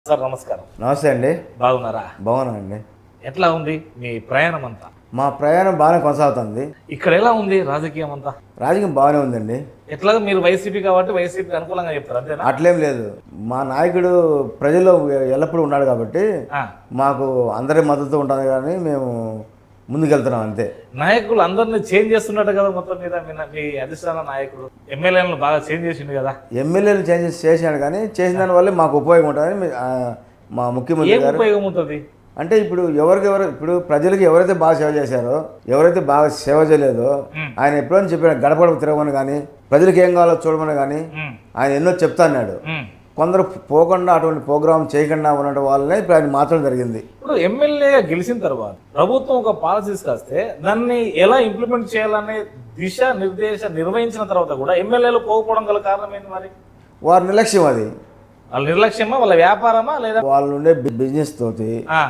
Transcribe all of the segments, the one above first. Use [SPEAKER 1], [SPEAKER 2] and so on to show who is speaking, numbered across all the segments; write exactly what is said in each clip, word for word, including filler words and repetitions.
[SPEAKER 1] Sir నమస్కారం.
[SPEAKER 2] నమస్తే అండి.
[SPEAKER 1] బాగున్నారా?
[SPEAKER 2] బాగున్నానండి.
[SPEAKER 1] ఎట్లా ఉంది మీ ప్రయాణం అంతా?
[SPEAKER 2] మా ప్రయాణం బాగానే కొనసాగుతుంది.
[SPEAKER 1] ఇక్కడ ఎలా ఉంది రాజకీయం అంతా?
[SPEAKER 2] రాజకీయం బాగానే ఉందండి.
[SPEAKER 1] ఎట్లా మీరు వైసీపీ కాబట్టి వైసీపీ అనుకూలంగా చెప్తారు అంతేనా?
[SPEAKER 2] అట్లేం లేదు. మా నాయకుడు ప్రజల్లో ఎల్లప్పుడూ ఉన్నాడు కాబట్టి మాకు అందరి మద్దతు ఉంటుంది కానీ మేము ముందుకెళ్తున్నాం అంతే.
[SPEAKER 1] నాయకులు అందరినీ చేంజ్ చేస్తున్నట్టు కదా మొత్తం మీద మీ అధిష్టాన నాయకుడు ఎమ్మెల్యేలను బాగా చేంజ్ చేసిండు కదా?
[SPEAKER 2] ఎమ్మెల్యేలు చేంజెస్ చేశాడు కానీ చేసిన దానివల్ల మాకు ఉపయోగం ఉంటుందని మా ముఖ్యమంత్రి గారు.
[SPEAKER 1] ఉపయోగం ఉంటుంది
[SPEAKER 2] అంటే ఇప్పుడు ఎవరికెవరు ఇప్పుడు ప్రజలకు ఎవరైతే బాగా సేవ చేశారో ఎవరైతే బాగా సేవ చేయలేదో ఆయన ఎప్పుడైనా చెప్పాడు గడప తిరగమని కానీ ప్రజలకు ఏం కావాలో చూడమని కానీ ఆయన ఎన్నో చెప్తా అన్నాడు. కొందరు పోకుండా అటువంటి ప్రోగ్రామ్ చేయకుండా ఉండటం వల్లనే ఇప్పుడు ఆయన మార్చడం జరిగింది.
[SPEAKER 1] ఇప్పుడు ఎమ్మెల్యే గెలిచిన తర్వాత ప్రభుత్వం ఒక పాలసీస్ కాస్తే దాన్ని ఎలా ఇంప్లిమెంట్ చేయాలనే దిశ నిర్దేశ నిర్వహించిన తర్వాత కూడా ఎమ్మెల్యేలు పోకపోవడం గల కారణం ఏంటి మరి?
[SPEAKER 2] వారి నిర్లక్ష్యం. అది
[SPEAKER 1] వాళ్ళ నిర్లక్ష్యమా వాళ్ళ వ్యాపారమా లేదా
[SPEAKER 2] వాళ్ళు ఉండే బిజినెస్ తోటి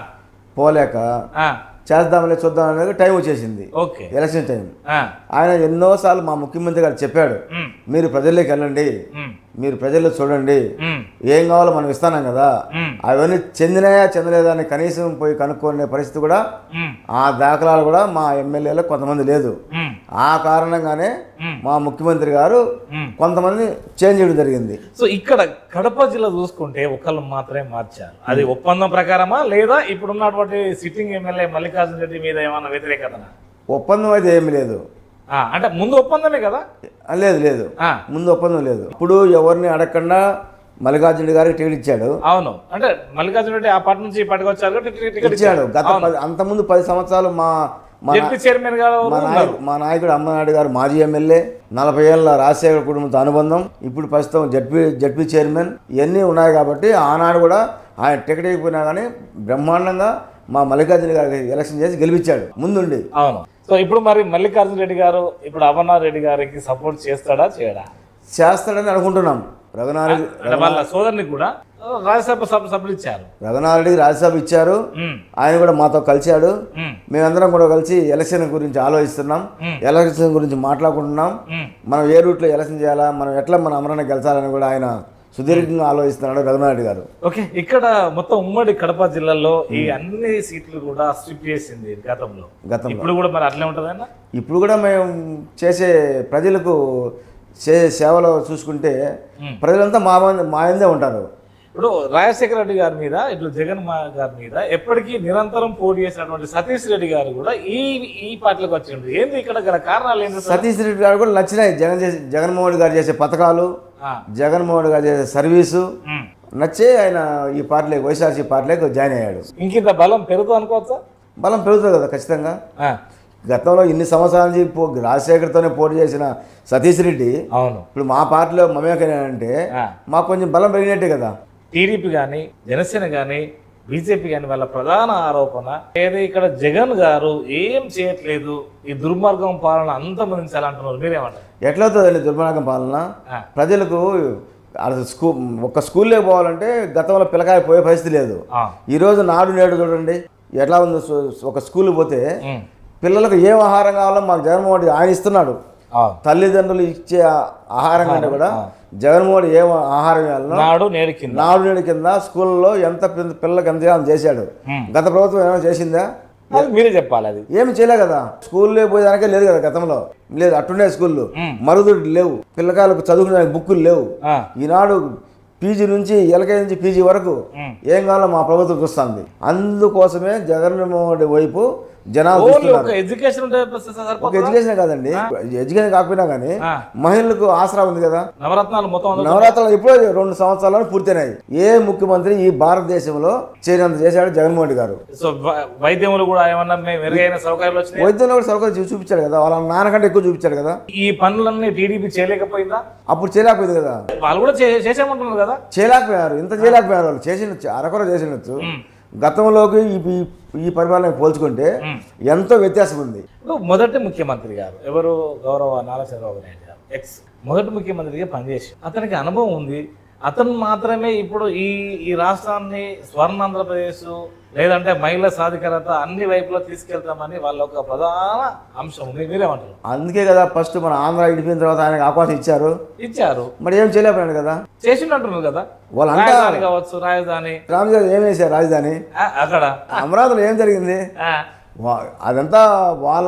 [SPEAKER 2] పోలేక
[SPEAKER 1] ఆ
[SPEAKER 2] చేద్దామని చూద్దాం అనేది టైం వచ్చేసింది.
[SPEAKER 1] Okay,
[SPEAKER 2] election time. ఆయన ఎన్నోసార్లు మా ముఖ్యమంత్రి గారు చెప్పాడు, మీరు ప్రజల్లోకి వెళ్ళండి, మీరు ప్రజల్లో చూడండి, ఏం కావాలో మనం ఇస్తానం కదా, అవన్నీ చెందినాయా చెందలేదా అని కనీసం పోయి కనుక్కునే పరిస్థితి కూడా ఆ దాఖలాలు కూడా మా ఎమ్మెల్యేలో కొంతమంది లేదు. ఆ కారణంగానే మా ముఖ్యమంత్రి గారు కొంతమంది చేంజ్ చేయడం జరిగింది.
[SPEAKER 1] సో ఇక్కడ కడప జిల్లా చూసుకుంటే ఒకళ్ళు మాత్రమే మార్చారు. అది ఒప్పందం ప్రకారమా లేదా ఇప్పుడున్నటువంటి సిట్టింగ్ ఎమ్మెల్యే మల్లికార్జున రెడ్డి మీద ఏమన్నా వ్యతిరేకతనా?
[SPEAKER 2] ఒప్పందం అయితే ఏమి లేదు.
[SPEAKER 1] అంటే ముందు ఒప్పందమే కదా?
[SPEAKER 2] లేదు లేదు, ముందు ఒప్పందం లేదు. ఇప్పుడు ఎవరిని అడగకుండా మల్లికార్జున రెడ్డి గారికి టికెట్ ఇచ్చాడు.
[SPEAKER 1] అవును, అంటే మల్లికార్జున రెడ్డి ఆ పార్టీ నుంచి పార్టీకి వచ్చారు, టికెట్ ఇచ్చాడు.
[SPEAKER 2] గత అంత ముందు పది సంవత్సరాలు మా
[SPEAKER 1] చైర్మన్ గారు
[SPEAKER 2] మా నాయకుడు అమ్మనాయుడు గారు మాజీ ఎమ్మెల్యే, నలభై ఏళ్ళ రాజశేఖర కుటుంబంతో అనుబంధం, ఇప్పుడు ప్రస్తుతం జడ్పీ జడ్పీ చైర్మన్, ఇవన్నీ ఉన్నాయి కాబట్టి ఆనాడు కూడా ఆయన టికెట్ ఇవ్వకపోయినా కానీ బ్రహ్మాండంగా మా మల్లికార్జున గారికి ఎలక్షన్ చేసి గెలిపించాడు ముందుండి.
[SPEAKER 1] అవును. సో ఇప్పుడు మరి మల్లికార్జున రెడ్డి గారు ఇప్పుడు అమర్నాథ్ రెడ్డి గారికి సపోర్ట్ చేస్తాడా చేయడా?
[SPEAKER 2] చేస్తాడని అనుకుంటున్నాం. రఘునాథ్
[SPEAKER 1] వాళ్ళ సోదరుని కూడా రాజ్యసభ సభ్యులు ఇచ్చారు.
[SPEAKER 2] రఘునాథ్ రెడ్డికి రాజ్యసభ ఇచ్చారు. ఆయన కూడా మాతో కలిశాడు. మేమందరం కూడా కలిసి ఎలక్షన్ గురించి ఆలోచిస్తున్నాం, ఎలక్షన్ గురించి మాట్లాడుకుంటున్నాం. మనం ఏ రూట్లో ఎలక్షన్ చేయాలా, మనం ఎట్లా మన అమరణ గెలిచాలని కూడా ఆయన సుదీర్ఘంగా ఆలోచిస్తున్నాడు రఘునాథ్ రెడ్డి గారు.
[SPEAKER 1] ఓకే, ఇక్కడ మొత్తం ఉమ్మడి కడప జిల్లాలో ఈ అన్ని సీట్లు కూడా స్ట్రిప్ చేసింది గతంలో. గతంలో ఇప్పుడు కూడా మరి అట్లే ఉంటుందన్న?
[SPEAKER 2] ఇప్పుడు కూడా మేము చేసే ప్రజలకు చేసే సేవలో చూసుకుంటే ప్రజలంతా మా మా ఇందే ఉంటారు.
[SPEAKER 1] ఇప్పుడు రాజశేఖర రెడ్డి గారి మీద ఇట్లా జగన్ గారి మీద ఎప్పటికీ నిరంతరం పోటీ చేసినటువంటి సతీష్ రెడ్డి గారు కూడా ఈ ఈ పార్టీలోకి వచ్చిండు. ఏంది ఇక్కడ గల కారణాలు ఏంటి?
[SPEAKER 2] సతీష్ రెడ్డి గారు కూడా నచ్చినాయి. జగన్ చేసే జగన్మోహన్ రెడ్డి గారు చేసే పథకాలు, జగన్మోహన్ రెడ్డి గారు చేసే సర్వీసు నచ్చే ఆయన ఈ పార్టీలోకి వైఎస్ఆర్సీ పార్టీలోకి జాయిన్ అయ్యాడు.
[SPEAKER 1] ఇంకింత బలం పెరుగుతుంది అనుకోవచ్చా?
[SPEAKER 2] బలం పెరుగుతుంది కదా ఖచ్చితంగా. గతంలో ఇన్ని సంవత్సరాల నుంచి రాజశేఖర్తోనే పోటీ చేసిన సతీష్ రెడ్డి
[SPEAKER 1] అవును
[SPEAKER 2] ఇప్పుడు మా పార్టీలో మమేకంటే మాకు కొంచెం బలం పెరిగినట్టే కదా.
[SPEAKER 1] టీడీపీ కానీ జనసేన కానీ బీజేపీ కానీ వాళ్ళ ప్రధాన ఆరోపణ ఏదో ఇక్కడ జగన్ గారు ఏం చేయట్లేదు, ఈ దుర్మార్గం పాలన అంతమందించాలంటున్నారు. మీరేమంటారు?
[SPEAKER 2] ఎట్లవుతుందండి దుర్మార్గం పాలన? ప్రజలకు స్కూ ఒక స్కూల్లో పోవాలంటే గతంలో పిల్లకాయ పోయే పరిస్థితి లేదు. ఈరోజు నాడు నేడు చూడండి ఎట్లా ఉంది. ఒక స్కూల్కి పోతే పిల్లలకు ఏం ఆహారం కావాలో మాకు జగన్మోహన్ రెడ్డి ఆయన ఇస్తున్నాడు. తల్లిదండ్రులు ఇచ్చే ఆహారం కంటే కూడా జగన్మోహన్ రెడ్డి ఏం ఆహారం ఇవ్వాలో
[SPEAKER 1] నాడు నేడు కింద
[SPEAKER 2] నాడు నేడు కింద స్కూల్లో ఎంత పిల్లలకు ఎంత చేశాడు. గత ప్రభుత్వం ఏమైనా చేసిందా?
[SPEAKER 1] మీరే చెప్పాలి. అది
[SPEAKER 2] ఏమి చేయలే కదా. స్కూల్లో పోయేదానికే లేదు కదా గతంలో. లేదు, అట్టుండే స్కూళ్ళు మరుగుదొడ్లు లేవు, పిల్లకాయలకు చదువుకునే బుక్కులు లేవు. ఈనాడు పీజీ నుంచి ఎల్కేజీ నుంచి పీజీ వరకు ఏం కావాలో మా ప్రభుత్వం చూస్తుంది. అందుకోసమే జగన్మోహన్ రెడ్డి వైపు జనాలు
[SPEAKER 1] ఎడ్యుకేషన్
[SPEAKER 2] ఒక ఎడ్యుకేషన్ కాదండి, ఎడ్యుకేషన్ కాకపోయినా కానీ మహిళలకు ఆసరా ఉంది కదా.
[SPEAKER 1] నవరత్నాలు మొత్తం
[SPEAKER 2] నవరత్నాలు ఎప్పుడో రెండు సంవత్సరాలు పూర్తయినాయి. ఏ ముఖ్యమంత్రి ఈ భారతదేశంలో చేయనంత చేశాడు జగన్మోహన్ రెడ్డి గారు.
[SPEAKER 1] సో వైద్యంలో కూడా ఏమన్నా మెరుగైన సౌకర్యాలు వచ్చినాయి.
[SPEAKER 2] వైద్యంలో కూడా సౌకర్యం చూపించాడు కదా, వాళ్ళ నాన్నకంటే ఎక్కువ చూపించాడు కదా.
[SPEAKER 1] ఈ పనులన్నీ టీడీపీ చేయలేకపోయిందా?
[SPEAKER 2] అప్పుడు చేయలేకపోయింది కదా.
[SPEAKER 1] వాళ్ళు కూడా చేసేమంటున్నారు కదా.
[SPEAKER 2] చేయలేకపోయారు, ఇంత చేయలేకపోయారు. వాళ్ళు చేసిన అరకొర చేసినచ్చు. గతంలోకి ఈ పరిపాలన పోల్చుకుంటే ఎంతో వ్యత్యాసం ఉంది.
[SPEAKER 1] మొదటి ముఖ్యమంత్రి గారు ఎవరు? గౌరవ నారా చంద్రబాబు నాయుడు గారు ఎక్స్ మొదటి ముఖ్యమంత్రిగా పనిచేసి అతనికి అనుభవం ఉంది. అతను మాత్రమే ఇప్పుడు ఈ ఈ రాష్ట్రాన్ని స్వర్ణాంధ్రప్రదేశ్ లేదంటే మహిళా సాధికారత అన్ని వైపులో తీసుకెళ్తామని వాళ్ళ ఒక ప్రధాన అంశం ఉంది. మీరేమంటారు?
[SPEAKER 2] అందుకే కదా ఫస్ట్ మన ఆంధ్ర విడిపోయిన తర్వాత ఆయనకు అవకాశం ఇచ్చారు
[SPEAKER 1] ఇచ్చారు
[SPEAKER 2] మరి ఏం చేయలేకపోయాడు కదా,
[SPEAKER 1] చేసిందంటున్నారు కదా.
[SPEAKER 2] వాళ్ళు
[SPEAKER 1] రాజధాని కావచ్చు, రాజధాని
[SPEAKER 2] రామజారి ఏం వేశారు రాజధాని
[SPEAKER 1] ఆ, అక్కడ
[SPEAKER 2] అమరావతిలో ఏం జరిగింది,
[SPEAKER 1] ఆ,
[SPEAKER 2] వా- అదంతా వాళ్ళ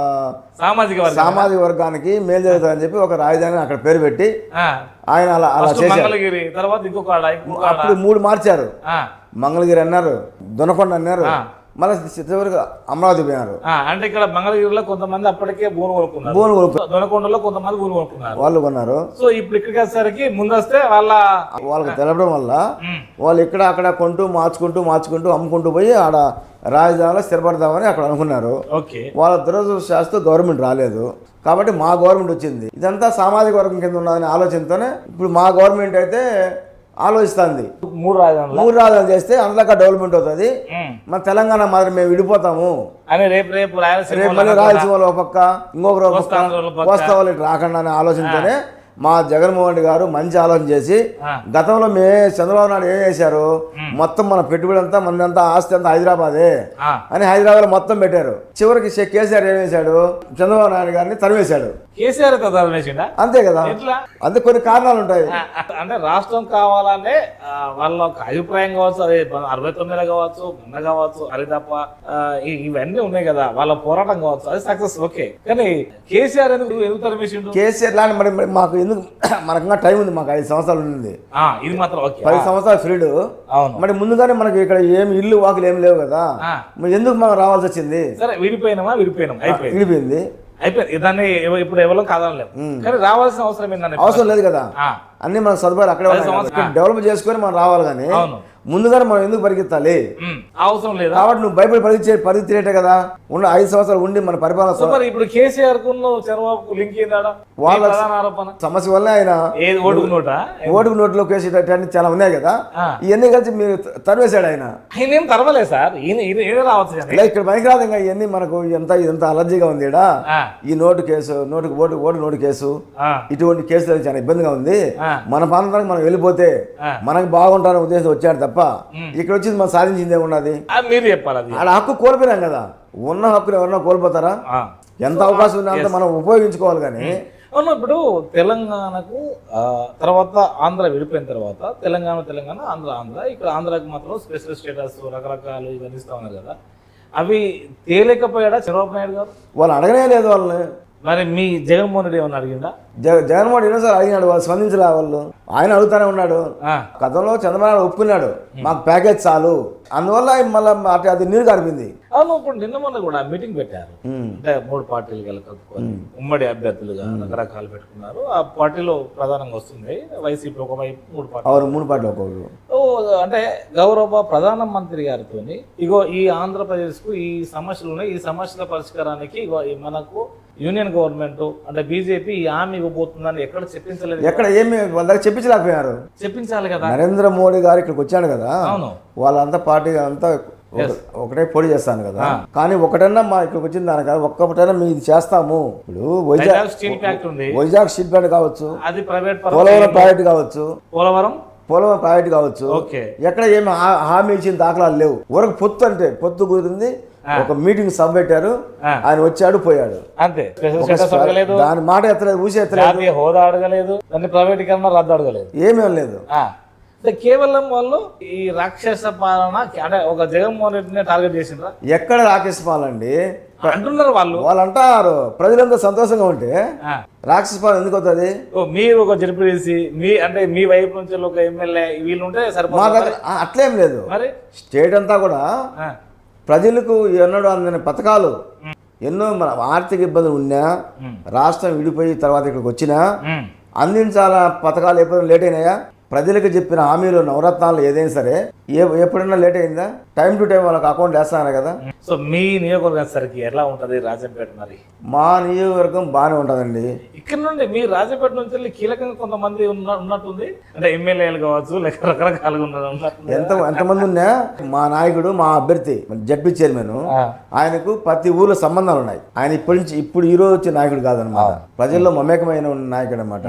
[SPEAKER 1] సామాజిక వర్గం
[SPEAKER 2] సామాజిక వర్గానికి మేలు జరుగుతుందని చెప్పి ఒక రాజధాని అక్కడ పేరు పెట్టి
[SPEAKER 1] ఆ,
[SPEAKER 2] ఆయన అలా అలా
[SPEAKER 1] ఫస్ట్
[SPEAKER 2] చేశారు.
[SPEAKER 1] మంగళగిరి తర్వాత ఇంకొక ఆడ, ఇంకొక ఆడ.
[SPEAKER 2] అప్పుడు మూడు మార్చారు,
[SPEAKER 1] ఆ,
[SPEAKER 2] మంగళగిరి అన్నారు, దొనకొండ అన్నారు,
[SPEAKER 1] ఆ.
[SPEAKER 2] మళ్ళీ చివరికి అమరావతి పోయినారు.
[SPEAKER 1] ఆ, అంటే ఇక్కడ మంగళగిరిలో కొంతమంది అప్పటికే భూమి కొనుక్కున్నారు,
[SPEAKER 2] భూములు కొనుక్కు
[SPEAKER 1] దొనకొండలో కొంతమంది భూమి కొనుక్కున్నారు.
[SPEAKER 2] వాళ్ళు కొన్నారు.
[SPEAKER 1] సో ఇప్పుడు ఇక్కడికి వచ్చేసరికి ముందొస్తే వాళ్ళ
[SPEAKER 2] వాళ్ళకి తెలపడం వల్ల
[SPEAKER 1] ఉమ్,
[SPEAKER 2] వాళ్ళు ఇక్కడ అక్కడ కొంటూ మార్చుకుంటూ మార్చుకుంటూ అమ్ముకుంటూ పోయి ఆడ రాజధానిలో స్థిరపడదామని అక్కడ అనుకున్నారు.
[SPEAKER 1] ఓకే
[SPEAKER 2] వాళ్ళ దురదృష్టశాస్తు గవర్నమెంట్ రాలేదు కాబట్టి మా గవర్నమెంట్ వచ్చింది. ఇదంతా సామాజిక వర్గం కింద ఉన్నదనే ఆలోచనతోనే ఇప్పుడు మా గవర్నమెంట్ అయితే ఆలోచిస్తుంది.
[SPEAKER 1] మూడు రాజధానులు
[SPEAKER 2] మూడు రాజధానులు చేస్తే అందులో డెవలప్మెంట్ అవుతుంది,
[SPEAKER 1] ఉమ్,
[SPEAKER 2] మన తెలంగాణ మాత్రం మేము విడిపోతాము,
[SPEAKER 1] అని రేపు రేపు రాయలసీమ
[SPEAKER 2] రేపు మళ్ళీ రాయలసీమలో ఒక పక్క ఇంకొకరు ఒక పక్క
[SPEAKER 1] కోస్తాంధ్రలో పక్క.
[SPEAKER 2] కోస్తా వాళ్ళు ఇటు రాకుండా అనే ఆలోచనతోనే మా జగన్మోహన్ రెడ్డి గారు మంచి ఆలోచన చేసి
[SPEAKER 1] ఆ.
[SPEAKER 2] గతంలో మే చంద్రబాబు నాయుడు ఏం చేశారు, మొత్తం మన పెట్టుబడి అంతా మనదంతా ఆస్తి అంతా హైదరాబాదే
[SPEAKER 1] ఆ,
[SPEAKER 2] అని హైదరాబాద్ మొత్తం పెట్టారు. చివరికి షే- కేసీఆర్ ఏం చేశాడు, చంద్రబాబు నాయుడు గారిని తరివేశాడు.
[SPEAKER 1] కేసీఆర్ కదా వేసిండా
[SPEAKER 2] అంతే కదా,
[SPEAKER 1] ఎట్లా?
[SPEAKER 2] అంతే కొన్ని కారణాలు ఉంటాయి.
[SPEAKER 1] ఆ, అంటే రాష్ట్రం కావాలనే ఆ, వాళ్ళ ఒక అభిప్రాయం కావచ్చు, అది అరవై తొమ్మిదిలో కావచ్చు, మొన్న కావచ్చు, అది తప్ప ఆ, ఇ- ఇవన్నీ ఉన్నాయి కదా, వాళ్ళ పోరాటం కావచ్చు, అది సక్సెస్. ఓకే, కానీ కేసీఆర్ ఎందుకు ఎందుకు తరిమేసిండు?
[SPEAKER 2] కేసీఆర్ లాంటి మరి మరి మాకు ఎందుకు మనకు టైం ఉంది, మాకు ఐదు సంవత్సరాలు ఉంది,
[SPEAKER 1] ఆ, ఇది మాత్రం ఓకే.
[SPEAKER 2] పది సంవత్సరాలు ఫ్రీడ్.
[SPEAKER 1] అవును.
[SPEAKER 2] మరి ముందుగానే మనకి ఇక్కడ ఏం ఇల్లు వాకులు ఏం లేవు కదా,
[SPEAKER 1] ఆ,
[SPEAKER 2] మరి ఎందుకు మనం రావాల్సి వచ్చింది,
[SPEAKER 1] సరే విడిపోయినామా విడిపోయినాం అయిపోయింది
[SPEAKER 2] విడిపోయింది
[SPEAKER 1] అయిపోయింది దాన్ని ఎవ- ఇప్పుడు ఎవరో కాదనలేము, కానీ రావాల్సిన అవసరం ఏంటంటే
[SPEAKER 2] అవసరం లేదు కదా,
[SPEAKER 1] ఆ,
[SPEAKER 2] అన్ని మన సదుపాయాలు అక్కడే ఉన్నాయి కదా.
[SPEAKER 1] సంవత్సరాలు.
[SPEAKER 2] ఇక్కడ డెవలప్ చేసుకొని మనం రావాలి కానీ
[SPEAKER 1] అవును.
[SPEAKER 2] ముందుగానే మనం ఎందుకు పరిగెత్తాలి?
[SPEAKER 1] ఉమ్, అవసరం లేదా?
[SPEAKER 2] కాబట్టి నువ్వు భయపడి పరిగెత్తే పరిగెత్తేటే కదా, ఉన్న ఐదు సంవత్సరాలు ఉండి మన పరిపాలన
[SPEAKER 1] సో మరి ఇప్పుడు కేసీఆర్ కు చంద్రబాబు లింక్ ఏందాడా?
[SPEAKER 2] వాళ్ళ
[SPEAKER 1] ఈ ప్రధాన ఆరోపణ
[SPEAKER 2] సమస్య వల్ల ఆయన
[SPEAKER 1] ఏది ఓటుకు నోటా?
[SPEAKER 2] ఓటుకు నోట్లో కేసేటట్టు చాలా ఉన్నాయి కదా,
[SPEAKER 1] ఆ.
[SPEAKER 2] ఇవన్నీ కలిసి మీరు తరివేశాడు ఆయన.
[SPEAKER 1] ఆయన ఏం తరవలేదు సార్, ఈయన ఈయన ఈయన రావచ్చు కానీ.
[SPEAKER 2] ఇలా ఇక్కడ పనికిరాదు ఇంకా ఇవన్నీ మనకు ఎంత ఇదంతా అలర్జీగా ఉంది ఈడ.
[SPEAKER 1] ఆ,
[SPEAKER 2] ఈ నోటు కేసు, నోటుకు ఓటు ఓటు నోటు కేసు,
[SPEAKER 1] ఆ,
[SPEAKER 2] ఇటువంటి కేసులు చాలా ఇబ్బందిగా ఉంది.
[SPEAKER 1] ఆ.
[SPEAKER 2] మన ప్రాంతానికి మనం వెళ్ళిపోతే
[SPEAKER 1] ఆ.
[SPEAKER 2] మనకు బాగుంటారనే ఉద్దేశం వచ్చాడు తప్ప ఇక్కడ వచ్చి మనం సాధించింది ఏమున్నది?
[SPEAKER 1] ఆ, మీరు చెప్పాలి అది.
[SPEAKER 2] ఆడ హక్కు కోల్పోయినాం కదా, ఉన్న హక్కుని ఎవరన్నా కోల్పోతారా?
[SPEAKER 1] ఆ.
[SPEAKER 2] ఎంత అవకాశం ఉన్నా అంత మనం ఉపయోగించుకోవాలి కానీ.
[SPEAKER 1] అవును, ఇప్పుడు తెలంగాణకు ఆ, తర్వాత ఆంధ్ర విడిపోయిన తర్వాత తెలంగాణ తెలంగాణ ఆంధ్ర ఆంధ్ర ఇక్కడ ఆంధ్రాకి మాత్రం స్పెషల్ స్టేటస్ రకరకాలు ఇవన్నీ ఇస్తా ఉన్నారు కదా, అవి తేలేకపోయాడా చంద్రబాబు నాయుడు గారు?
[SPEAKER 2] వాళ్ళు అడగనే లేదు వాళ్ళని.
[SPEAKER 1] మరి మీ జగన్మోహన్ రెడ్డి ఏమన్నా అడిగిందా?
[SPEAKER 2] జగ జగన్మోహన్ రెడ్డి సార్ అడిగినాడు, వాళ్ళు స్పందించలే. వాళ్ళు ఆయన అడుగుతానే ఉన్నాడు.
[SPEAKER 1] ఆ,
[SPEAKER 2] గతంలో చంద్రబాబు నాయుడు ఒప్పుకున్నాడు మాకు ప్యాకేజ్ చాలు, అందువల్ల ఆయన మళ్ళీ అటు అది నీరు గారిపింది.
[SPEAKER 1] అవును, ఇప్పుడు నిన్న మొన్న కూడా మీటింగ్ పెట్టారు, అంటే మూడు పార్టీలు కలుపుకొని ఉమ్మడి అభ్యర్థులుగా రకరకాలు పెట్టుకున్నారు. ఆ పార్టీలో ప్రధానంగా వస్తుంది వైసీపీ ఒకవైపు, మూడు పార్టీ
[SPEAKER 2] అవరు మూడు పాటలు ఒక్కొక్కరు.
[SPEAKER 1] ఓ, అంటే గౌరవ ప్రధానమంత్రి గారితో ఇగో ఈ ఆంధ్రప్రదేశ్ కు ఈ సమస్యలు ఉన్నాయి, ఈ సమస్యల పరిష్కారానికి ఇగో ఈ మనకు యూనియన్ గవర్నమెంట్ అంటే బీజేపీ ఈ హామీ ఇవ్వబోతుందని ఎక్కడ చెప్పించలేదు.
[SPEAKER 2] ఎక్కడ ఏమి వాళ్ళ దగ్గర చెప్పించలేకపోయారు.
[SPEAKER 1] చెప్పించాలి కదా.
[SPEAKER 2] నరేంద్ర మోడీ గారు ఇక్కడికి వచ్చాడు కదా,
[SPEAKER 1] అవును,
[SPEAKER 2] వాళ్ళంతా పార్టీ అంతా ఒక- ఒకటే పొడి చేస్తాను కదా, కానీ ఒకటన్నా మా ఇక్కడికి వచ్చిన దాని కదా ఒక్కటైనా మీ ఇది చేస్తాము. ఇప్పుడు వైజాగ్
[SPEAKER 1] వైజాగ్ స్టీల్ ఫ్యాక్టరీ ఉంది,
[SPEAKER 2] వైజాగ్ స్టీల్ ప్లాంట్ కావచ్చు,
[SPEAKER 1] అది ప్రైవేట్
[SPEAKER 2] పోలవరం ప్రాజెక్ట్ కావచ్చు,
[SPEAKER 1] పోలవరం
[SPEAKER 2] పోలవరం ప్రాజెక్ట్ కావచ్చు,
[SPEAKER 1] ఓకే,
[SPEAKER 2] ఎక్కడ ఏమి హా- హామీ ఇచ్చిన దాఖలాలు లేవు. వరకు పొత్తు అంటే పొత్తు కుదిరింది, ఒక మీటింగ్ సభ పెట్టారు, ఆయన వచ్చాడు పోయాడు
[SPEAKER 1] అంతే. స్పెషల్ స్టేటస్ అడగలేదు,
[SPEAKER 2] దాని మాట ఎత్తలేదు, ఊసి ఎత్తలేదు,
[SPEAKER 1] జాతీయ హోదా అడగలేదు, దాన్ని ప్రైవేటీకరణ రద్దు అడగలేదు,
[SPEAKER 2] ఏమేం లేదు.
[SPEAKER 1] ఆ, అంటే కేవలం వాళ్ళు ఈ రాక్షస పాలన అంటే ఒక జగన్మోహన్ రెడ్డిని టార్గెట్ చేసిండ్రా?
[SPEAKER 2] ఎక్కడ రాకేష్ పాల్ అండి
[SPEAKER 1] అంటున్నారు వాళ్ళు.
[SPEAKER 2] వాళ్ళు అంటారు ప్రజలంతా సంతోషంగా ఉంటే
[SPEAKER 1] ఆ,
[SPEAKER 2] రాక్షస పాలన ఎందుకు అవుతుంది?
[SPEAKER 1] ఓ, మీరు ఒక జడ్పీటీసీ మీ అంటే మీ వైపు నుంచి ఒక ఎమ్మెల్యే వీళ్ళు ఉంటే
[SPEAKER 2] మా
[SPEAKER 1] సరిపోతుంది
[SPEAKER 2] దగ్గర ఆ, అట్లేం లేదు.
[SPEAKER 1] మరి.
[SPEAKER 2] స్టేట్ అంతా కూడా
[SPEAKER 1] ఆ,
[SPEAKER 2] ప్రజలకు ఎన్నడూ అందని పథకాలు, ఎన్నో మన ఆర్థిక ఇబ్బందులు ఉన్నా,
[SPEAKER 1] ఉమ్,
[SPEAKER 2] రాష్ట్రం విడిపోయి తర్వాత ఇక్కడికి వచ్చినా
[SPEAKER 1] ఉమ్,
[SPEAKER 2] అందించాల పథకాలు ఎప్పుడైనా లేట్ అయినాయా? ప్రజలకు చెప్పిన హామీలు నవరత్నాలు ఏదైనా సరే ఏ ఎప్పుడైనా లేట్ అయిందా? టైం టు టైం వాళ్ళకి అకౌంట్ వేస్తాను కదా.
[SPEAKER 1] సో మీ నియోజకవర్గం సరికి ఎలా ఉంటది రాజంపేట? మరి
[SPEAKER 2] మా నియోజకవర్గం బాగానే ఉంటుందండి.
[SPEAKER 1] ఇక్కడ నుండి మీ రాజంపేట నుంచి వెళ్ళి కీలకంగా కొంతమంది ఉన్న ఉన్నట్టుంది, అంటే ఎమ్మెల్యేలు కావచ్చు లేక రకరకాలుగా ఉన్న ఉన్నట్టుంది.
[SPEAKER 2] ఎంత ఎంతమంది ఉన్నా మా నాయకుడు, మా అభ్యర్థి జడ్పీ చైర్మన్,
[SPEAKER 1] ఆ,
[SPEAKER 2] ఆయనకు ప్రతి ఊర్లో సంబంధాలు ఉన్నాయి. ఆయన ఇప్పటి నుంచి ఇప్పుడు ఈ రోజు వచ్చే నాయకుడు కాదనమాట, ప్రజల్లో మమేకమైన ఉన్న నాయకుడు అనమాట.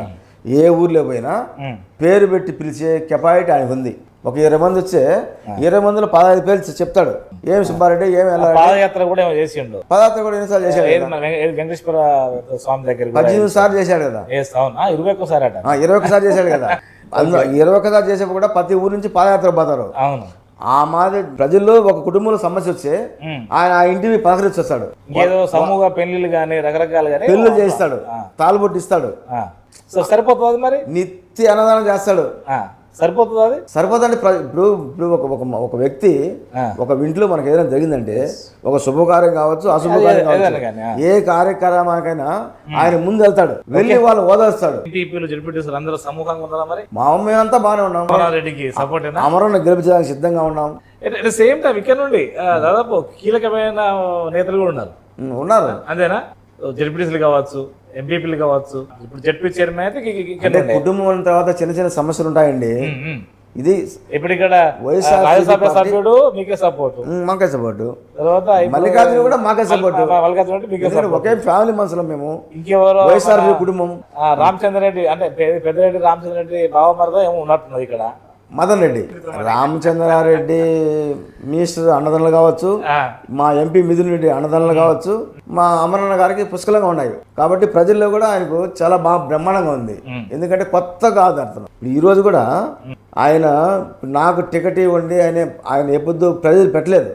[SPEAKER 2] ఏ ఊర్లో పోయినా పేరు పెట్టి పిలిచే కెపాసిటీ ఆయనకు ఉంది. ఒక ఇరవై మంది వచ్చే ఇరవై మందిలో పదహైదు పేర్లు చెప్తాడు. ఏం సుబ్బారెడ్డి ఏమి
[SPEAKER 1] పాదయాత్ర కూడా చేసిండు.
[SPEAKER 2] పదయాత్ర కూడా ఎన్నిసార్లు చేశాడు?
[SPEAKER 1] వెంకటేశ్వర స్వామి దగ్గర
[SPEAKER 2] పద్దెనిమిది సార్లు చేశాడు కదా.
[SPEAKER 1] ఇరవై ఒక్కసారి అట
[SPEAKER 2] ఇరవై ఒక్కసారి చేశాడు కదా. అందులో ఇరవై ఒక్కసారి చేసేప్పుడు కూడా ప్రతి ఊరు నుంచి పాదయాత్ర పోతారు.
[SPEAKER 1] అవును.
[SPEAKER 2] ఆ మాది ప్రజల్లో ఒక కుటుంబంలో సమస్య వస్తే ఆయన ఆ ఇంటిని పలకరించి వస్తాడు.
[SPEAKER 1] ఏదో సమూహ పెళ్లిళ్ళు కానీ రకరకాలు కానీ
[SPEAKER 2] పెళ్లి చేస్తాడు, తాళబొట్టు ఇస్తాడు.
[SPEAKER 1] సో సరిపోతుంది మరి.
[SPEAKER 2] నిత్య అన్నదానం చేస్తాడు.
[SPEAKER 1] సరిపోతుంది అది
[SPEAKER 2] సరిపోతుంది. ఇప్పుడు ఇప్పుడు ఒక ఒక వ్యక్తి ఒక ఇంట్లో మనకు ఏదైనా జరిగిందంటే ఒక శుభకార్యం కావచ్చు అశుభకార్యం కావచ్చు ఏ కార్యక్రమానికైనా ఆయన ముందు వెళ్తాడు, వెళ్ళి వాళ్ళు ఓదార్స్తాడు.
[SPEAKER 1] అందరూ సమూహంగా ఉన్నారా మరి?
[SPEAKER 2] మా అమ్మాయి అంతా బాగానే ఉన్నాం.
[SPEAKER 1] రెడ్డికి సపోర్ట్
[SPEAKER 2] అమరన్న గెలిపించడానికి సిద్ధంగా ఉన్నాం.
[SPEAKER 1] సేమ్ టైం ఇక్కడ నుండి దాదాపు కీలకమైన నేతలు కూడా ఉన్నారు
[SPEAKER 2] ఉన్నారు
[SPEAKER 1] అంతేనా? జడ్పీటీసీలు కావచ్చు, ఎంపీపీలు కావచ్చు. ఇప్పుడు జడ్పీ చైర్మన్ అయితే
[SPEAKER 2] కుటుంబం తర్వాత చిన్న చిన్న సమస్యలు ఉంటాయండి. ఇది
[SPEAKER 1] ఇప్పుడు ఇక్కడ రాజ్యసభ సభ్యుడు మీకే సపోర్ట్,
[SPEAKER 2] మాకే సపోర్ట్.
[SPEAKER 1] తర్వాత
[SPEAKER 2] మల్లికార్జున కూడా మాకే సపోర్ట్. ఒకే ఫ్యామిలీ మనుషులం మేము.
[SPEAKER 1] ఇంకెవరో
[SPEAKER 2] వైఎస్ఆర్ కుటుంబం.
[SPEAKER 1] రామచంద్రరెడ్డి అంటే పెద్దరెడ్డి రామచంద్రరెడ్డి బావమరిదో ఏమో ఉన్నట్టున్నది ఇక్కడ.
[SPEAKER 2] మదన్ రెడ్డి, రామచంద్రారెడ్డి మినిస్టర్ అన్నదానాలు కావచ్చు, మా ఎంపీ మిథున్ రెడ్డి అన్నదానాలు కావచ్చు, మా అమరన్న గారికి పుష్కలంగా ఉన్నాయి. కాబట్టి ప్రజల్లో కూడా ఆయనకు చాలా బాగా బ్రహ్మాండంగా ఉంది. ఎందుకంటే కొత్త కాదు అర్థం. ఈ రోజు కూడా ఆయన నాకు టికెట్ ఇవ్వండి ఆయన ఆయన ఎప్పుడు ప్రజలు పెట్టలేదు.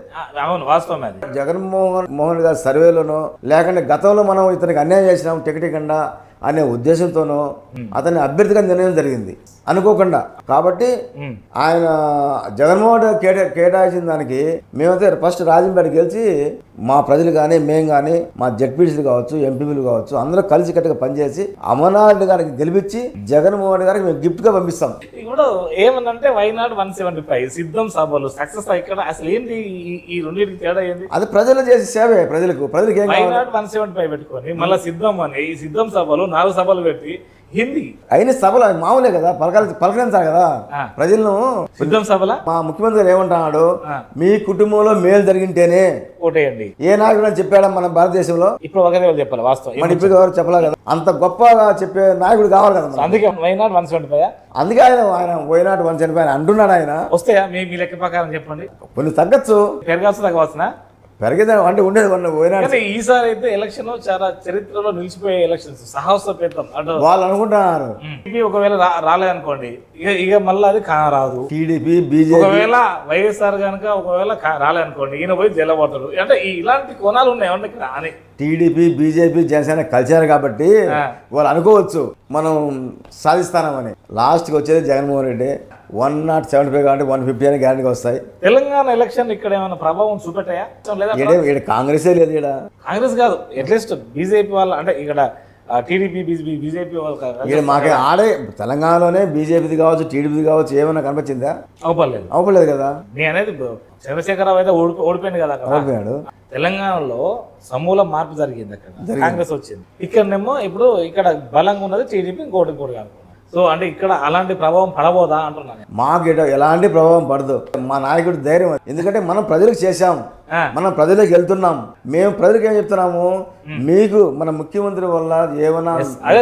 [SPEAKER 2] జగన్మోహన్ మోహన్ గారి సర్వేలోనో లేకుంటే గతంలో మనం ఇతనికి అన్యాయం చేసినాం టికెట్ ఇవ్వకుండా అనే ఉద్దేశంతోనో అతన్ని అభ్యర్థిగా నిర్ణయం జరిగింది అనుకోకుండా. కాబట్టి ఆయన జగన్మోహన్ రెడ్డి కేటా కేటాయించిన దానికి మేమైతే ఫస్ట్ రాజంపేట గెలిచి మా ప్రజలు కానీ మేము కానీ మా జడ్పీటీసీలు కావచ్చు ఎంపీలు కావచ్చు అందరూ కలిసి కట్టుగా పనిచేసి అమర్నాథ్ గారికి గెలిపించి జగన్మోహన్ రెడ్డి గారికి మేము గిఫ్ట్ గా పంపిస్తాం.
[SPEAKER 1] ఇప్పుడు ఏమన్నంటే వైనాడు వన్ సెవెంటీ ఫైవ్ సిద్ధం సభలు సక్సెస్ ఇక్కడ అసలు ఏంటి ఈ రెండింటికి తేడా ఏంటి?
[SPEAKER 2] అది ప్రజలు చేసే సేవే ప్రజలకు. ప్రజలకు ఏం
[SPEAKER 1] వైనాడు వన్ సెవెంటీ ఫైవ్ పెట్టుకొని మళ్ళీ సిద్ధం అని ఈ సిద్ధం సభలు నాలుగు సభలు పెట్టి హిందీ
[SPEAKER 2] అయిన సభలు మామూలే కదా, పలకాలి పలకరించాలి కదా ప్రజలను.
[SPEAKER 1] సిద్ధం సభల
[SPEAKER 2] మా ముఖ్యమంత్రి గారు ఏమంటున్నాడు, మీ కుటుంబంలో మేలు జరిగింటేనే
[SPEAKER 1] ఓటేయండి.
[SPEAKER 2] ఏ నాయకుడు అని చెప్పాడా మన భారతదేశంలో?
[SPEAKER 1] ఇప్పుడు ఒకరే చెప్పాలి వాస్తవం.
[SPEAKER 2] మన ఇప్పుడు ఎవరు చెప్పలే కదా, అంత గొప్పగా చెప్పే నాయకుడు కావాలి కదా.
[SPEAKER 1] అందుకే వైనాడు వన్ సెవెంటీ ఫైవ్
[SPEAKER 2] అందుకే ఆయన ఆయన వైనాడు వన్ సెవెంటీ ఫైవ్ అంటున్నాడు. ఆయన
[SPEAKER 1] వస్తాయా మీ మీ లెక్క ప్రకారం చెప్పండి.
[SPEAKER 2] కొన్ని తగ్గచ్చు,
[SPEAKER 1] పెరగాల్సి తగ్గవచ్చునా?
[SPEAKER 2] పెరిగేదా అంటే ఉండేది పోయినాడు.
[SPEAKER 1] ఈసారి అయితే ఎలక్షన్ చాలా చరిత్రలో నిలిచిపోయే ఎలక్షన్స్ సాహసోపేతం అంటే
[SPEAKER 2] వాళ్ళు అనుకుంటున్నారు.
[SPEAKER 1] ఒకవేళ రాలేదనుకోండి ఇక ఇక మళ్ళీ అది రాదు.
[SPEAKER 2] టీడీపీ బీజేపీ
[SPEAKER 1] ఒకవేళ వైఎస్ఆర్ కనుక ఒకవేళ రాలేదనుకోండి ఈయన పోయి జల్లబోతాడు. అంటే ఇలాంటి కోణాలు ఉన్నాయి ఇక్కడ అని.
[SPEAKER 2] టీడీపీ బీజేపీ జనసేన కలిశారు కాబట్టి వాళ్ళు అనుకోవచ్చు మనం సాధిస్తామని. లాస్ట్కి వచ్చేది Jaganmohan Reddy one not seventy five కాబట్టి వన్ ఫిఫ్టీ అని గ్యారెంటీగా వస్తాయి.
[SPEAKER 1] తెలంగాణ ఎలక్షన్ ఇక్కడ ఏమైనా ప్రభావం చూపెట్టాయా?
[SPEAKER 2] ఇక్కడ కాంగ్రెసే లేదు. ఇక్కడ
[SPEAKER 1] కాంగ్రెస్ కాదు, అట్లీస్ట్ బీజేపీ వాళ్ళు అంటే ఇక్కడ టీడీపీ బీజేపీ
[SPEAKER 2] వాళ్ళు మాకే ఆడే తెలంగాణలోనే బీజేపీది కావచ్చు టీడీపీది కావచ్చు ఏమైనా కనిపించిందా?
[SPEAKER 1] అవపడలేదు
[SPEAKER 2] అవపడలేదు కదా.
[SPEAKER 1] నేను అనేది చంద్రశేఖరరావు అయితే ఓడిపో ఓడిపోయింది కదా
[SPEAKER 2] ఓడిపోయాడు.
[SPEAKER 1] తెలంగాణలో సమూల మార్పు జరిగింది, అక్కడ కాంగ్రెస్ వచ్చింది. ఇక్కడనేమో ఇప్పుడు ఇక్కడ బలంగా ఉన్నది టీడీపీ ఇంకోటి ఇంకోటి అనుకున్నాను. సో అంటే ఇక్కడ అలాంటి ప్రభావం పడబోదా అంటున్నాను.
[SPEAKER 2] మాకు ఎలాంటి ప్రభావం పడదు. మా నాయకుడు ధైర్యం. ఎందుకంటే మనం ప్రజలకు చేశాం, మనం ప్రజలకు వెళ్తున్నాం. మేము ప్రజలకు ఏం చెప్తున్నాము, మీకు మన ముఖ్యమంత్రి వల్ల ఏమైనా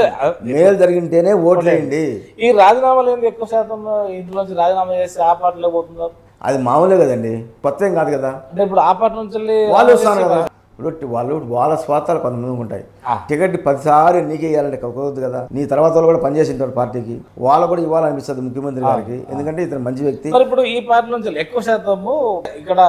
[SPEAKER 2] మేలు జరిగింటేనే ఓట్లేయండి.
[SPEAKER 1] ఈ రాజీనామాలు ఏంటి ఎక్కువ శాతం ఇంట్లోంచి రాజీనామా చేసి ఆ పార్టీలో పోతున్నారు?
[SPEAKER 2] అది మామూలే కదండి, కొత్త ఏం కాదు కదా.
[SPEAKER 1] అంటే ఇప్పుడు ఆ పార్టీ నుంచి
[SPEAKER 2] వాళ్ళు వస్తున్నారు కదా. ఇప్పుడు వాళ్ళు వాళ్ళ స్వార్థాలు కొంతమంది ఉంటాయి. టికెట్ పదిసారి నీకే ఇవ్వాలంటే కుదరదు కదా. నీ తర్వాత వాళ్ళు కూడా పనిచేసింటారు పార్టీకి, వాళ్ళు కూడా ఇవ్వాలనిపిస్తుంది ముఖ్యమంత్రి గారికి. ఎందుకంటే ఇతను మంచి వ్యక్తి.
[SPEAKER 1] ఇప్పుడు ఈ పార్టీ నుంచి ఎక్కువ శాతము ఇక్కడ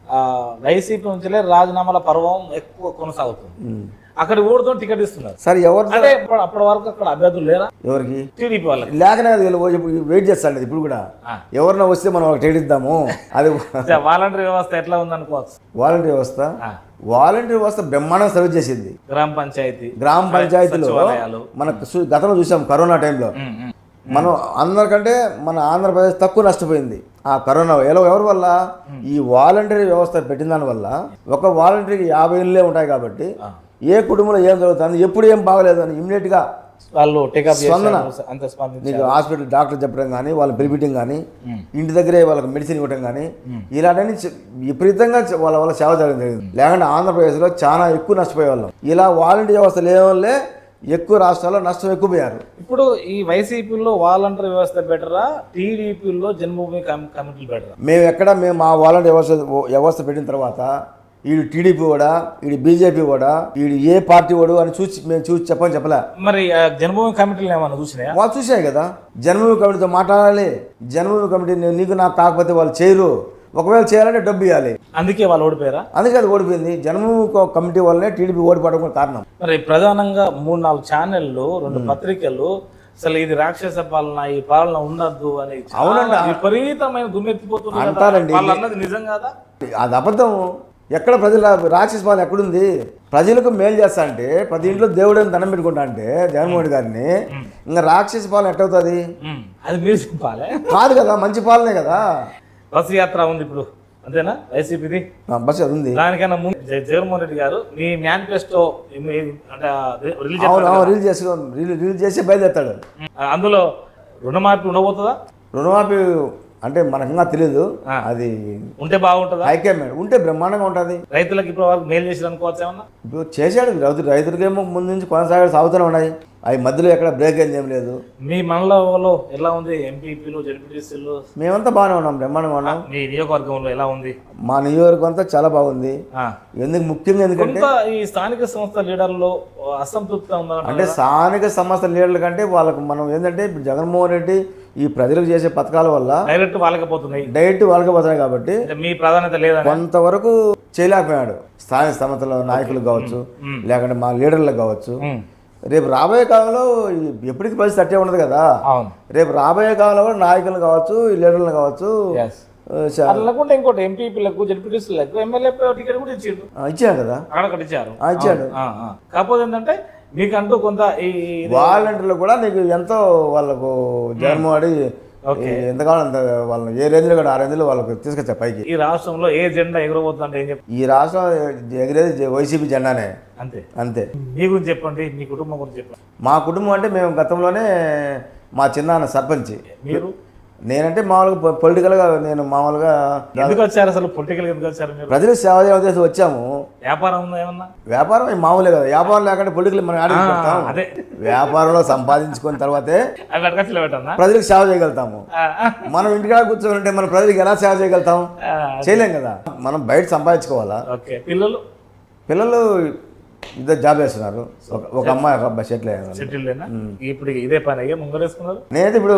[SPEAKER 1] వైసీపీ నుంచి రాజీనామాల పర్వం ఎక్కువ కొనసాగుతుంది. అక్కడ ఓడుతో టికెట్ ఇస్తున్నారు.
[SPEAKER 2] సరే ఎవరు
[SPEAKER 1] అంటే అప్పటి వరకు అక్కడ అభ్యర్థులు లేరా?
[SPEAKER 2] ఎవరికి?
[SPEAKER 1] టీడీపీ వాళ్ళకి
[SPEAKER 2] లేకనే వెయిట్ చేస్తాడు. ఇప్పుడు కూడా ఎవరినో వస్తే మనం వాళ్ళకి టికెట్ ఇద్దాము. అది
[SPEAKER 1] వాలంటరీ వ్యవస్థ ఎట్లా ఉందనుకోవచ్చు.
[SPEAKER 2] వాలంటరీ వ్యవస్థ వాలంటీర్ వ్యవస్థ బ్రహ్మాండం సర్వీస్ చేసింది.
[SPEAKER 1] గ్రామ పంచాయతీ
[SPEAKER 2] గ్రామ పంచాయతీలో మన గతంలో చూసాం కరోనా టైంలో మనం అందరికంటే మన ఆంధ్రప్రదేశ్ తక్కువ నష్టపోయింది ఆ కరోనా. ఎలా ఎవరి వల్ల? ఈ వాలంటీర్ వ్యవస్థ పెట్టిన దాని వల్ల. ఒక వాలంటీర్కి యాభై ఇళ్ళే ఉంటాయి కాబట్టి ఏ కుటుంబంలో ఏం జరుగుతుంది, ఎప్పుడు ఏం బాగలేదని ఇమ్మీడియట్ గా
[SPEAKER 1] వాళ్ళు
[SPEAKER 2] స్పందన, నీకు హాస్పిటల్ డాక్టర్ చెప్పడం కానీ వాళ్ళ పిలిపియటం కానీ ఇంటి దగ్గరే వాళ్ళకి మెడిసిన్ ఇవ్వడం కానీ ఇలాంటి విపరీతంగా వాళ్ళ వల్ల సేవ జరగడం జరిగింది. లేకుంటే ఆంధ్రప్రదేశ్లో చాలా ఎక్కువ నష్టపోయే వాళ్ళం. ఇలా వాలంటీర్ వ్యవస్థ లేవల్లే ఎక్కువ రాష్ట్రాల్లో నష్టం ఎక్కువ పోయారు.
[SPEAKER 1] ఇప్పుడు ఈ వైసీపీలో వాలంటీర్ వ్యవస్థ బెటరా, టీడీపీలో జన్మభూమి కమి- కమిటీలు బెటరా?
[SPEAKER 2] మేము ఎక్కడ మేము మా వాలంటీర్ వ్యవస్థ వ్యవస్థ పెట్టిన తర్వాత వీడు టీడీపీ కూడా వీడు బీజేపీ కూడా వీడు ఏ పార్టీ వాడు అని చూసి మేము చూసి చెప్పని చెప్పలే.
[SPEAKER 1] మరి ఆ జన్మభూమి కమిటీలు ఏమన్నా చూసినాయా?
[SPEAKER 2] వాళ్ళు చూసాయి కదా, జన్మభూమి కమిటీతో మాట్లాడాలి. జన్మభూమి కమిటీ నీ- నీకు నాకు కాకపోతే వాళ్ళు చేయరు, ఒకవేళ చేయాలంటే డబ్బు ఇవ్వాలి.
[SPEAKER 1] అందుకే వాళ్ళు ఓడిపోయారా?
[SPEAKER 2] అందుకే అది ఓడిపోయింది. జన్మభూమి కమిటీ వల్లనే టీడీపీ ఓడిపోవడం కూడా కారణం.
[SPEAKER 1] మరి ప్రధానంగా మూడు నాలుగు ఛానళ్ళు, రెండు పత్రికలు అసలు ఇది రాక్షస పాలన, ఈ పాలన ఉండద్దు అని
[SPEAKER 2] అవునంట.
[SPEAKER 1] విపరీతమైన దుమ్మెత్తిపోతుంది కదా.
[SPEAKER 2] అంటారండి.
[SPEAKER 1] వాళ్ళు అన్నది నిజం కాదా?
[SPEAKER 2] అది అబద్ధం. ఎక్కడ ప్రజల రాక్షస పాలన ఎక్కడుంది? ప్రజలకు మేలు చేస్తా అంటే ప్రతి ఇంట్లో దేవుడిని దండం పెట్టుకుంటా అంటే జగన్మోహన్ గారిని ఇంకా రాక్షస పాలన ఎట్టవుతుంది?
[SPEAKER 1] ఉమ్, అది మీరు చెప్పాలి.
[SPEAKER 2] కాదు కదా, మంచి పాలనే కదా.
[SPEAKER 1] బస్సు యాత్ర ఉంది ఇప్పుడు, అంతేనా? వైసీపీది
[SPEAKER 2] బస్ అది ఉంది.
[SPEAKER 1] దానికన్నా ముందు జ- జగన్మోహన్ రెడ్డి గారు మీ మేనిఫెస్టో అంటే రిలీజ్
[SPEAKER 2] అవును అవును రిలీజ్ చేసుకో రిలీజ్ రిలీజ్ చేసి బయలుదేరుతాడు.
[SPEAKER 1] అందులో రుణమాఫీ ఉండబోతుందా?
[SPEAKER 2] రుణమాఫీ అంటే మనకు ఇంకా తెలియదు. అది
[SPEAKER 1] ఉంటే బాగుంటుందా?
[SPEAKER 2] హైకమాండ్ ఉంటే బ్రహ్మాండంగా ఉంటుంది.
[SPEAKER 1] రైతులకు ఇప్పుడు వరకు మేలు చేసి అనుకోవచ్చు ఏమన్నా?
[SPEAKER 2] ఇప్పుడు చేశాడు రైతు రైతులకేమో ముందు నుంచి కొనసాగా సాగుతూనే ఉన్నాయి. అవి మధ్యలో ఎక్కడ బ్రేక్ అయింది ఏం లేదు.
[SPEAKER 1] మీ మనలో ఎలా ఉంది? ఎంపీపీలు, జడ్పీటీసీలు
[SPEAKER 2] మేమంతా బాగానే ఉన్నాం, బ్రహ్మాండంగా ఉన్నాం.
[SPEAKER 1] మీ నియోజకవర్గంలో ఎలా ఉంది?
[SPEAKER 2] మా నియోజకవర్గం అంతా చాలా బాగుంది.
[SPEAKER 1] ఆ.
[SPEAKER 2] ఎందుకు ముఖ్యంగా ఎందుకంటే
[SPEAKER 1] కొంత ఈ స్థానిక సంస్థ లీడర్లో అసంతృప్తి ఉందా?
[SPEAKER 2] అంటే స్థానిక సంస్థ లీడర్ల కంటే వాళ్ళకు మనం ఏంటంటే ఇప్పుడు జగన్మోహన్ రెడ్డి ఈ ప్రజలకు చేసే పథకాల వల్ల
[SPEAKER 1] డైరెక్ట్ వాళ్ళకి పోతున్నాయి,
[SPEAKER 2] డైరెక్ట్ వాళ్ళకి పోతున్నాయి కాబట్టి
[SPEAKER 1] అంటే మీ ప్రాధాన్యత లేదా?
[SPEAKER 2] కొంతవరకు చేయలేకపోయాడు. స్థానిక సంస్థల నాయకులకు కావచ్చు, లేకుంటే మా లీడర్లకు కావచ్చు. రేపు రాబోయే కాలంలో ఎప్పటికీ పరిస్థితి అట్టే ఉండదు కదా.
[SPEAKER 1] అవును.
[SPEAKER 2] రేపు రాబోయే కాలంలో కూడా నాయకులు కావచ్చు, ఈ లీడర్లు కావచ్చు.
[SPEAKER 1] అనుకుంటే ఇంకోటి ఎంపీపీలకు, జడ్పీటీసీలకు ఎమ్మెల్యే టికెట్ కూడా ఇచ్చారు.
[SPEAKER 2] ఇచ్చాడు కదా,
[SPEAKER 1] అక్కడ ఇచ్చారు.
[SPEAKER 2] ఇచ్చాడు.
[SPEAKER 1] కాకపోతే ఏంటంటే మీకంటూ కొంత ఈ
[SPEAKER 2] వాలంటీర్లు కూడా నీకు ఎంతో వాళ్ళకు జగన్మోహన్ రెడ్డి ఎంతకాలం అంత వాళ్ళని ఏ రేంజ్లో కూడా ఆ రేంజ్లో వాళ్ళకి తీసుకొచ్చా పైకి.
[SPEAKER 1] ఈ రాష్ట్రంలో ఏ జెండా ఎగరబోతుందంటే ఏం చెప్పండి?
[SPEAKER 2] ఈ రాష్ట్రం ఎగిరేది వైసీపీ జెండానే.
[SPEAKER 1] అంతే
[SPEAKER 2] అంతే.
[SPEAKER 1] మీ గురించి చెప్పండి, మీ కుటుంబం గురించి చెప్పండి.
[SPEAKER 2] మా కుటుంబం అంటే మేము గతంలోనే మా చిన్నాన్న సర్పంచ్.
[SPEAKER 1] మీరు?
[SPEAKER 2] నేనంటే మామూలుగా పొలిటికల్గా నేను మామూలుగా
[SPEAKER 1] ఎందుకు వచ్చారు అసలు? పొలిటికల్ ఎందుకు వచ్చారు మీరు?
[SPEAKER 2] ప్రజలకు సేవ చేసి వచ్చాము.
[SPEAKER 1] వ్యాపారం ఉందా ఏమన్నా?
[SPEAKER 2] వ్యాపారం మామూలే కదా, వ్యాపారం లేకుండా పొలిటికల్ మనం ఆడికి పెడతాం.
[SPEAKER 1] అదే
[SPEAKER 2] వ్యాపారంలో సంపాదించుకున్న తర్వాతే
[SPEAKER 1] అవి అడగచ్చులో పెట్టన్నా
[SPEAKER 2] ప్రజలకు సేవ చేయగలుగుతాము. మనం ఇంటికాడ కూర్చొని ఉంటే మన ప్రజలకు ఎలా సేవ చేయగలుగుతాం? చేయలేం కదా. మనం బయట సంపాదించుకోవాలా.
[SPEAKER 1] ఓకే. పిల్లలు?
[SPEAKER 2] పిల్లలు ఇద్దరు జాబ్ చేస్తున్నారు. ఒక- ఒక అమ్మాయి ఒక అబ్బాయి సెటిల్ అయ్యారు.
[SPEAKER 1] సెటిల్ ఇప్పుడు ఇదే పని అయ్యే ముంగరేసుకున్నారు.
[SPEAKER 2] నేనైతే ఇప్పుడు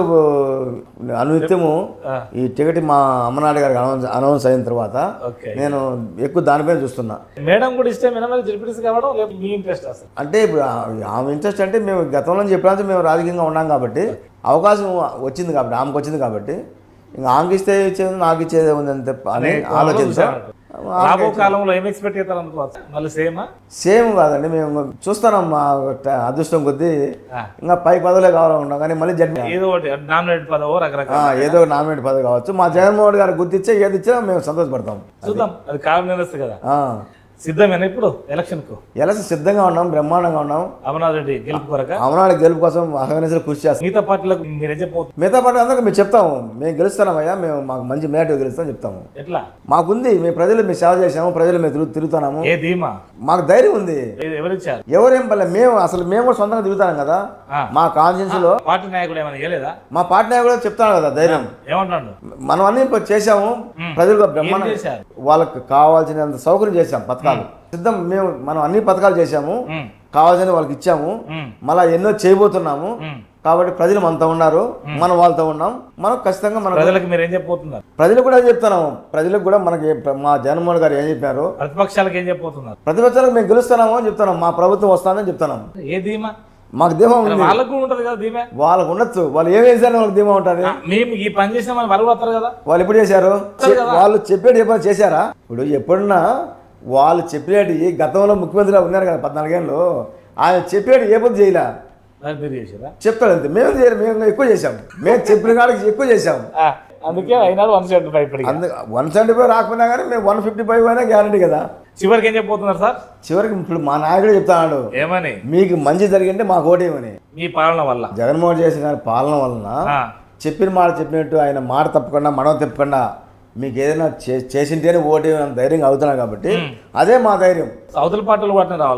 [SPEAKER 2] అనునిత్యము ఈ టికెట్ మా అమ్మనాడు గారికి అనౌన్స్ అనౌన్స్ అయిన తర్వాత
[SPEAKER 1] ఓకే.
[SPEAKER 2] నేను ఎక్కువ దానిపైన చూస్తున్నా.
[SPEAKER 1] మేడం కూడా ఇష్టమేనా మరి జడ్పీటీసీ కావడం, లేకపోతే మీ ఇంట్రెస్ట్ అసలు?
[SPEAKER 2] అంటే ఇప్పుడు ఆ- ఆమె ఇంట్రెస్ట్ అంటే మేము గతంలో చెప్పినంత మేము రాజకీయంగా ఉన్నాం కాబట్టి అవకాశం వచ్చింది కాబట్టి ఆమెకు వచ్చింది కాబట్టి ఇంకా ఆమెకి ఇస్తే ఇచ్చేది నాకు ఇచ్చేది ఉంది అంతే అని ఆలోచించాం.
[SPEAKER 1] రాబో కాలంలో ఏం ఎక్స్పెక్ట్ చేస్తారు అనుకోవచ్చు? మళ్ళీ సేమా?
[SPEAKER 2] సేమ్ కాదండి, మేము చూస్తున్నాం మా ట- అదృష్టం కొద్దీ ఇంకా పై పదవులే కావాలనుకున్నాం కానీ మళ్ళీ జడ్పీ
[SPEAKER 1] ఏదో ఒకటి నామినేట్ పదవో రకరకాల
[SPEAKER 2] ఏదో ఒక నామినేట్ పదవి కావచ్చు. మా జగన్మోహన్ గారికి గుర్తిచ్చే ఏది ఇచ్చినా మేము సంతోషపడతాం.
[SPEAKER 1] చూద్దాం. అది కాలం నిలుస్తుంది కదా.
[SPEAKER 2] ఆ.
[SPEAKER 1] సిద్ధమేనా ఇప్పుడు ఎలక్షన్ కు?
[SPEAKER 2] ఎలక్షన్ సిద్ధంగా ఉన్నాం, బ్రహ్మాండంగా ఉన్నాం.
[SPEAKER 1] అమర్నాథ్ రెడ్డి గెలుపు కొరక
[SPEAKER 2] అమనాడు గెలుపు కోసం అహర్నిశలు కృషి చేస్తాం.
[SPEAKER 1] మిగతా పార్టీలకు మీరేం చెప్పవచ్చు?
[SPEAKER 2] మిగతా పార్టీ అందరికీ మేము చెప్తాము, మేము గెలుస్తున్నామయ్యా, మేము మాకు మంచి మేట గెలుస్తాం చెప్తాము.
[SPEAKER 1] ఎట్లా?
[SPEAKER 2] మాకుంది, మేము ప్రజలు మేము సేవ చేసాము, ప్రజలు మేము తిరుగు తిరుగుతున్నాము,
[SPEAKER 1] ఏ ధీమా?
[SPEAKER 2] మాకు ధైర్యం ఉంది.
[SPEAKER 1] ఏ- ఎవరిచ్చారు?
[SPEAKER 2] ఎవరేం పర్లేదు, మేము అసలు మేము కూడా సొంతంగా తిరుగుతాం కదా.
[SPEAKER 1] ఆ.
[SPEAKER 2] మా కాన్షియన్స్ లో
[SPEAKER 1] పార్టీ నాయకుడు ఏమైనా చేయలేదా?
[SPEAKER 2] మా పార్టీ నాయకుడు కూడా చెప్తాను కదా ధైర్యం.
[SPEAKER 1] ఏమంటాడు?
[SPEAKER 2] మనం అన్ని ఇప్పుడు చేసాము, ప్రజలకు
[SPEAKER 1] ఏం
[SPEAKER 2] బ్రహ్మాండం
[SPEAKER 1] చేశారు?
[SPEAKER 2] వాళ్ళకి కావాల్సినంత సౌకర్యం చేసాం. పథకాలు సిద్ధం, మేము మనం అన్ని పథకాలు చేసాము,
[SPEAKER 1] ఉమ్,
[SPEAKER 2] కావాల్సిన వాళ్ళకి ఇచ్చాము,
[SPEAKER 1] ఉమ్,
[SPEAKER 2] మళ్ళీ ఎన్నో చేయబోతున్నాము.
[SPEAKER 1] ఉమ్.
[SPEAKER 2] కాబట్టి ప్రజలు మనతో ఉన్నారు, మనం వాళ్ళతో ఉన్నాం. మనం ఖచ్చితంగా మనం
[SPEAKER 1] ప్రజలకు మీరు ఏం చెప్పబోతున్నారు?
[SPEAKER 2] ప్రజలకు కూడా చెప్తున్నాము, ప్రజలకు కూడా మనకి మా జగన్మోహన్ గారు ఏం చెప్పారు,
[SPEAKER 1] ప్రతిపక్షాలకు ఏం చెప్పబోతున్నారు?
[SPEAKER 2] ప్రతిపక్షాలకు మేము గెలుస్తున్నాము అని చెప్తున్నాం, మా ప్రభుత్వం వస్తుందని చెప్తున్నాం.
[SPEAKER 1] ఏ ధీమా?
[SPEAKER 2] మాకు ధీమా ఉంది,
[SPEAKER 1] వాళ్ళకు కూడా ఉంటది కదా ధీమా.
[SPEAKER 2] వాళ్ళకు ఉండొచ్చు, వాళ్ళు ఏం చేశారో వాళ్ళకి ధీమా ఉంటుంది.
[SPEAKER 1] మేము ఈ పని చేసిన వాళ్ళు వాళ్ళు వస్తారు కదా.
[SPEAKER 2] వాళ్ళు ఎప్పుడు చేశారు? చె- వాళ్ళు చెప్పేటి ఎప్పుడు చేశారా? ఇప్పుడు ఎప్పుడన్నా వాళ్ళు చెప్పేటి, గతంలో ముఖ్యమంత్రిగా ఉన్నారు కదా పద్నాలుగేళ్ళు, ఆయన చెప్పేటి ఏ పొద్దు చేయలే,
[SPEAKER 1] మరి మీరు చేసారా?
[SPEAKER 2] చెప్తాడు అంతే. మేము చేయలేదు, మేము ఎక్కువ చేసాం, మేము చెప్పిన కాడికి ఎక్కువ చేసాం.
[SPEAKER 1] ఆ, అందుకే అయినారు వన్ సెవెంటీ ఫైవ్ ఇప్పటికి.
[SPEAKER 2] అందు వన్ సెవెంటీ ఫైవ్ రాకపోయినా కానీ మేము వన్ ఫిఫ్టీ ఫైవ్ అయినా గ్యారంటీ కదా.
[SPEAKER 1] చివరికి ఏం చెప్పబోతున్నారు సార్?
[SPEAKER 2] చివరికి ఇప్పుడు మా నాయకుడు చెప్తాడు,
[SPEAKER 1] ఏమని?
[SPEAKER 2] మీకు మంచి జరిగింటే మాకు ఓటేమని.
[SPEAKER 1] మీ పాలన వల్ల,
[SPEAKER 2] జగన్మోహన్ చేసిన గారి పాలన వలన
[SPEAKER 1] ఆ,
[SPEAKER 2] చెప్పిన మాట చెప్పినట్టు ఆయన మాట తప్పకుండా మనం తప్పకుండా మీకు ఏదైనా చే- చేసింటేనే ఓటేమని ధైర్యంగా అవుతున్నా కాబట్టి అదే మా ధైర్యం.
[SPEAKER 1] అవతల పార్టీలు వాటిని రావాలనా?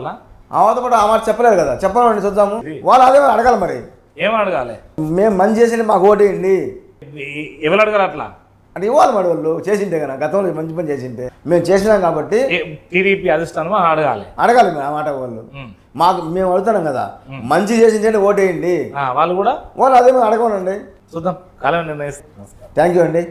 [SPEAKER 2] ఆమెతో పాటు ఆ మాట చెప్పలేరు కదా, చెప్పాలండి చూద్దాము. వాళ్ళు అదే మరి అడగాలి. మరి
[SPEAKER 1] ఏం అడగాలి?
[SPEAKER 2] మేము మంచి చేసింది మాకు ఓటేయండి
[SPEAKER 1] ఎవరు అడగాలి అట్లా
[SPEAKER 2] అంటే ఇవ్వాలి మరి. వాళ్ళు చేసింటే కదా, గతంలో మంచి పని చేసింటే మేము చేసినాం కాబట్టి
[SPEAKER 1] టీడీపీ అధిష్టానం అడగాలి
[SPEAKER 2] అడగాలి ఆ మాట. వాళ్ళు మాకు మేము అడుగుతున్నాం కదా, మంచి చేసింటే ఓటేయండి,
[SPEAKER 1] వాళ్ళు కూడా
[SPEAKER 2] వాళ్ళు అదే మేము అడగమనండి.
[SPEAKER 1] చూద్దాం, కాలం నిర్ణయిస్తాం.
[SPEAKER 2] థ్యాంక్ యూ అండి.